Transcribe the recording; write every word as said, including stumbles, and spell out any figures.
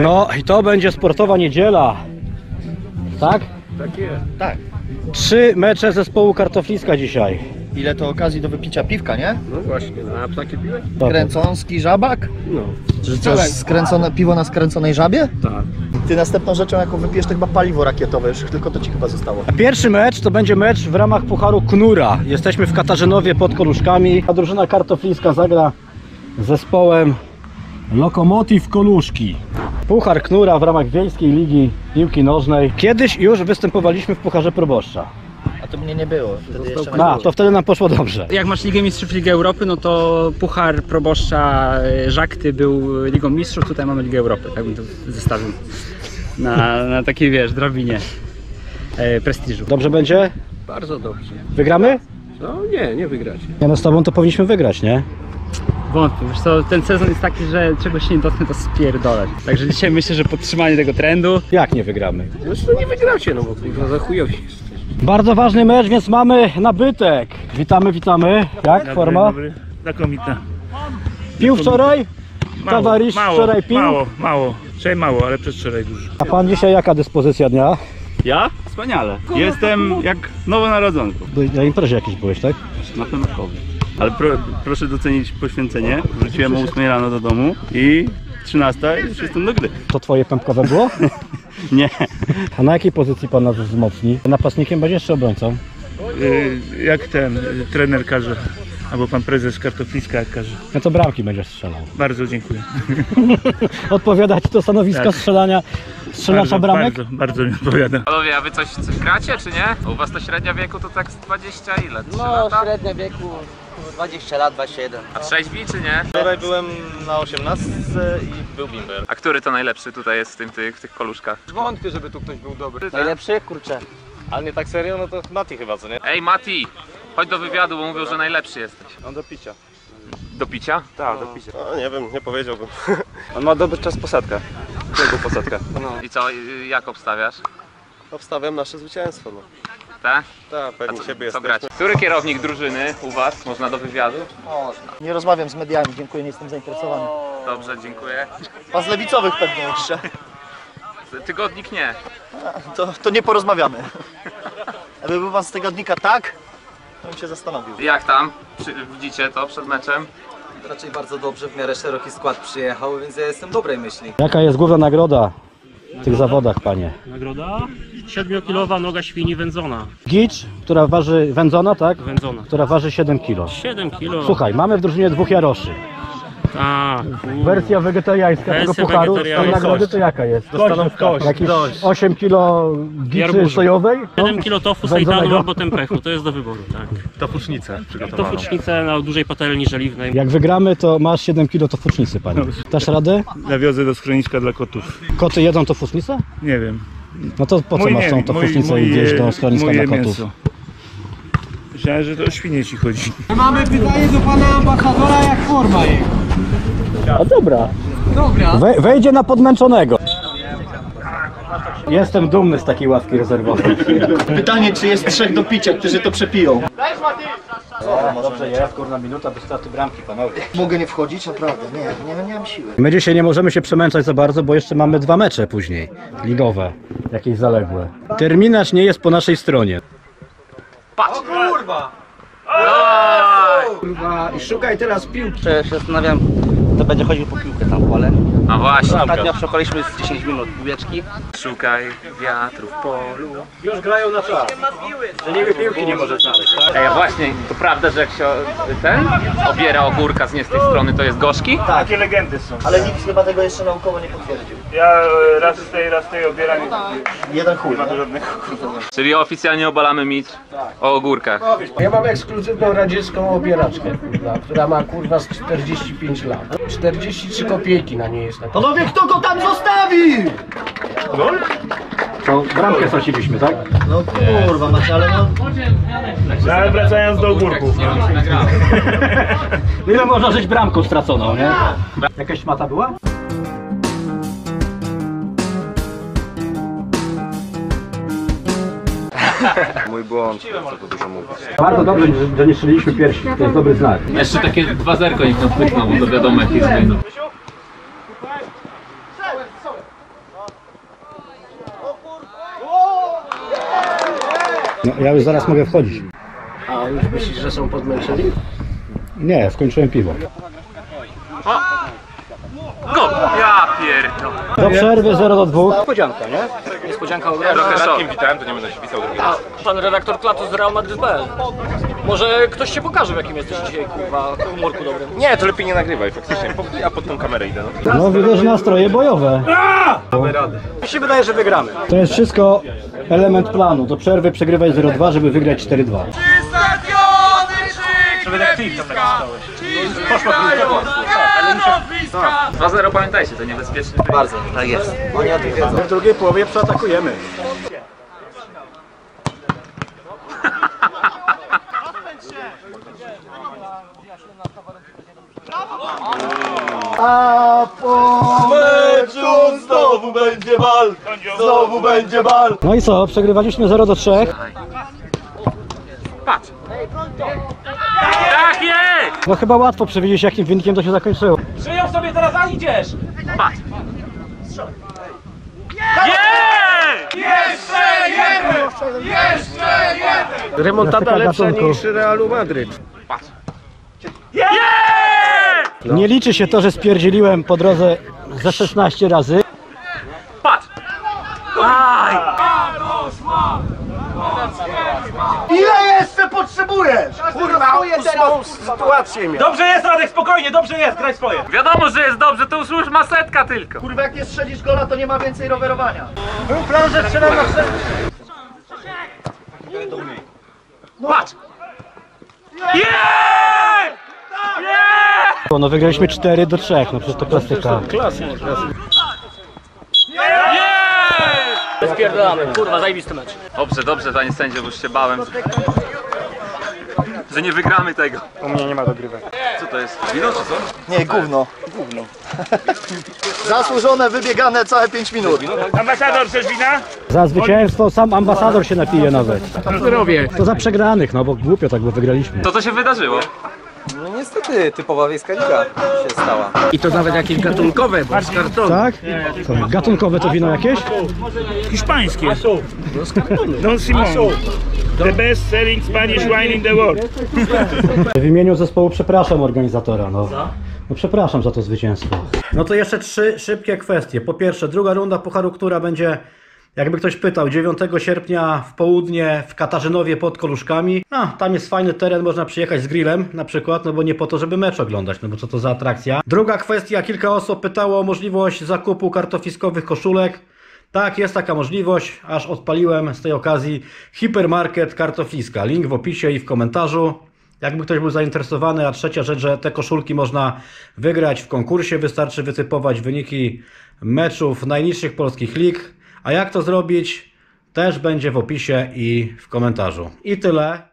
No i to będzie sportowa niedziela. Tak? Tak jest. Tak. Trzy mecze zespołu Kartofliska dzisiaj. Ile to okazji do wypicia piwka, nie? No właśnie, a ptaki piłeś? Kręcąski żabak? No. Czy coś skręcone, piwo na skręconej żabie? Tak. Ty następną rzeczą, jaką wypijesz, to chyba paliwo rakietowe, już tylko to ci chyba zostało. A pierwszy mecz to będzie mecz w ramach Pucharu Knura. Jesteśmy w Katarzynowie pod Koluszkami. A drużyna Kartofliska zagra z zespołem Lokomotiv Koluszki. Puchar Knura w ramach Wiejskiej Ligi Piłki Nożnej. Kiedyś już występowaliśmy w Pucharze Proboszcza. A to mnie nie było, wtedy jeszcze No, to wtedy nam poszło dobrze. Jak masz Ligę Mistrzów, Ligę Europy, no to Puchar Proboszcza Żakty był Ligą Mistrzów, tutaj mamy Ligę Europy, tak bym to zestawił na, na takiej, wiesz, drabinie e, prestiżu. Dobrze będzie? Bardzo dobrze. Wygramy? No nie, nie wygracie. Ja no z tobą to powinniśmy wygrać, nie? Wątpię, wiesz co, ten sezon jest taki, że czegoś się nie dotknę, to spierdolę. Także dzisiaj myślę, że podtrzymanie tego trendu. Jak nie wygramy? Zresztą nie wygracie, no bo kurwa za chujowi jesteście. Bardzo ważny mecz, więc mamy nabytek. Witamy, witamy. Jak forma? Dobry, znakomita. Pił wczoraj? Mało, Towarzysz mało, wczoraj pił? Mało, mało. Wczoraj mało, ale przedwczoraj dużo. A pan dzisiaj jaka dyspozycja dnia? Ja? Wspaniale. Jestem jak nowonarodzony. Na imprezie jakiś byłeś, tak? Na Pemkowie. Ale pro, proszę docenić poświęcenie. Wróciłem o ósmej rano do domu i trzynasta już jestem do gry. To twoje pępkowe było? Nie. A na jakiej pozycji pan nas wzmocni? Napastnikiem będziesz czy obrońcą? Yy, jak ten y, trener każe, albo pan prezes Kartofliska jak każe. No to bramki będziesz strzelał. Bardzo dziękuję. Odpowiada ci to stanowisko Tak. strzelania, strzelacza Bardzo, bramek? bardzo, bardzo mi odpowiada. Panowie, a wy coś, coś gracie, czy nie? U was to średnia wieku to tak z dwadzieścia ile? trzy No, lata? średnia wieku dwadzieścia lat, dwadzieścia jeden. A trzeźwi, czy nie? Wczoraj byłem na osiemnastce i był bimber. A który to najlepszy tutaj jest w, tym, tych, w tych koluszkach? Wątpię, żeby tu ktoś był dobry. Najlepszy? Kurczę. Ale nie tak serio, no to Mati chyba, co nie? Ej Mati, chodź do wywiadu, bo mówią, że najlepszy jesteś. On do picia. Do picia? Tak, do picia. No nie wiem, nie powiedziałbym. On ma dobry czas posadka. Jego posadka. No. I co, y, jak obstawiasz? Obstawiam nasze zwycięstwo, no. Tak? Tak, pewnie siebie Co jesteśmy. gracie? Który kierownik drużyny u was? Można do wywiadu? Nie rozmawiam z mediami, dziękuję, nie jestem zainteresowany. Dobrze, dziękuję. Pan z lewicowych pewnie jeszcze. Tygodnik nie. To, to nie porozmawiamy. Jakby był pan z tygodnika tak, to bym się zastanowił. Jak tam? Przy, widzicie to przed meczem? Raczej bardzo dobrze, w miarę szeroki skład przyjechał, więc ja jestem dobrej myśli. Jaka jest główna nagroda w tych zawodach, panie? Nagroda? siedmiokilowa noga świni wędzona. Gicz, która waży, wędzona, tak? Wędzona. Która waży siedem kilo. siedem kilo. Słuchaj, mamy w drużynie dwóch Jaroszy. A, Wersja wegetariańska tego Wersja pucharu, tej wegetariańska. nagrody to jaka jest? Dostaną w kość. Jakieś osiem kilo giczy Jarmużu. sojowej? siedem kilo tofu, Wędzonego? sejtanu albo tempechu, to jest do wyboru, tak. To fucznicę przygotowaną. To fucznicę na dużej patelni żeliwnej. Jak wygramy, to masz siedem kilo tofucznicy, panie. Dasz radę? Nawiozę do schroniska dla kotów. Koty jedzą tofucznicę? Nie wiem. No to po co Mój masz nie- tą mój- tofucznicę mój, i wieść e, do schroniska moje dla kotów? mięso. Myślałem, że to o świnie ci chodzi. Mamy pytanie do pana ambasadora, jak forma jego. A dobra. Dobra. We, wejdzie na podmęczonego. Jestem dumny z takiej ławki rezerwowej. Pytanie, czy jest trzech do picia, którzy to przepiją? O, dobrze jest, kurna minuta do startu bramki, panowie. Mogę nie wchodzić? Naprawdę, nie, nie, nie mam siły. My dzisiaj nie możemy się przemęczać za bardzo, bo jeszcze mamy dwa mecze później, ligowe, jakieś zaległe. Terminarz nie jest po naszej stronie. Kurwa, i szukaj teraz piłki. Czy się zastanawiam, kto będzie chodził po piłkę tam w pole. A właśnie. Ostatnio przeszukaliśmy z dziesięć minut piłeczki. Szukaj wiatru w polu. Już grają na czas, że niby piłki nie może znaleźć, tak? Ej, a właśnie, to prawda, że jak się ten obiera ogórka z nie z tej strony, to jest gorzki? Takie legendy są. Ale nikt chyba tego jeszcze naukowo nie potwierdził. Ja e, raz z tej, raz z tej obieram i Jeden chuj, nie ma nie? to żadnego kurwa. Czyli oficjalnie obalamy mit o ogórkach. Ja mam ekskluzywną radziecką obieraczkę, kurwa, która ma kurwa z czterdzieści pięć lat. czterdzieści trzy kopiejki na niej jest. Panowie, kto go tam zostawił? To bramkę straciliśmy, tak? No kurwa macie, ale no... No, ale wracając do ogórków. Ile można żyć bramką straconą, nie? Jakaś szmata była? Mój błąd, co tu dużo mówić. Bardzo dobrze, że- że nie strzeliliśmy piersi, to jest dobry znak. Jeszcze takie dwa zerko niech nam pykną, bo to wiadomo jakich zmienów. No, ja już zaraz mogę wchodzić. A już myślisz, że są podmęczeni? Nie, skończyłem piwo. Go! Ja pierdolę. Do przerwy zero do dwóch. Niespodzianka, nie? Niespodzianka ogromna. Trochę szok. Widziałem, to nie będę się pisał drugiego. A pan redaktor Klatus z Real Madrid kropka p l. Może ktoś się pokaże, w jakim jesteś dzisiaj, kurwa, humorku dobrym. Nie, to lepiej nie nagrywaj, faktycznie. Po- Ja pod tą kamerę idę. No. No widzę, że nastroje bojowe. Mi się wydaje, że wygramy. To jest wszystko element planu. Do przerwy przegrywaj zero dwa, żeby wygrać cztery dwa. dwa zero pamiętajcie, to niebezpieczny. Bardzo, tak jest. Oni o tym wiedzą. W drugiej połowie przeatakujemy. A po meczu znowu będzie bal! Znowu będzie bal! No i co? Przegrywaliśmy zero do trzech. Patrz! Tak jest! No chyba łatwo przewidzieć, jakim wynikiem to się zakończyło. Przyjął sobie teraz, a idziesz! Patrz! Remontada Klasyka lepsza gatunku. niż Realu Madryt. Nie liczy się to, że spierdzieliłem po drodze ze szesnaście razy. Patrz! Aj! Ile jeszcze potrzebujesz? Kurwa, ósmą sytuację miał. Dobrze jest, Radek, spokojnie, dobrze jest, graj swoje. Wiadomo, że jest dobrze, to już masetka tylko. Kurwa, jak nie strzelisz gola, to nie ma więcej rowerowania. Patrz! No wygraliśmy cztery do trzech, no przecież to klasyka. Spierdolamy, kurwa, zajebisty mecz. Dobrze, dobrze, panie sędzio, bo już się bałem, że nie wygramy tego. U mnie nie ma dogrywek. Co to jest? Wino czy co? Nie, gówno. Gówno. Zasłużone, wybiegane całe pięć minut. Ambasador, chcesz wina? Za zwycięstwo sam ambasador się napije nawet. Zdrowie. To za przegranych, no bo głupio tak, bo wygraliśmy. To co się wydarzyło? No niestety, typowa wiejska liga się stała. I to nawet jakieś gatunkowe, bo z kartonu. Tak? Co, gatunkowe to wino jakieś? Hiszpańskie. Don Simon. The best selling Spanish wine in the world. W imieniu zespołu przepraszam organizatora, no. No przepraszam za to zwycięstwo. No to jeszcze trzy szybkie kwestie. Po pierwsze, druga runda Pucharu Knura będzie, jakby ktoś pytał, dziewiątego sierpnia w południe w Katarzynowie pod Koluszkami. No, tam jest fajny teren, można przyjechać z grillem na przykład, no bo nie po to, żeby mecz oglądać, no bo co to za atrakcja. Druga kwestia, kilka osób pytało o możliwość zakupu kartofliskowych koszulek. Tak, jest taka możliwość, aż odpaliłem z tej okazji hipermarket kartofliska. Link w opisie i w komentarzu. Jakby ktoś był zainteresowany, a trzecia rzecz, że te koszulki można wygrać w konkursie, wystarczy wytypować wyniki meczów najniższych polskich lig. A jak to zrobić, też będzie w opisie i w komentarzu. I tyle.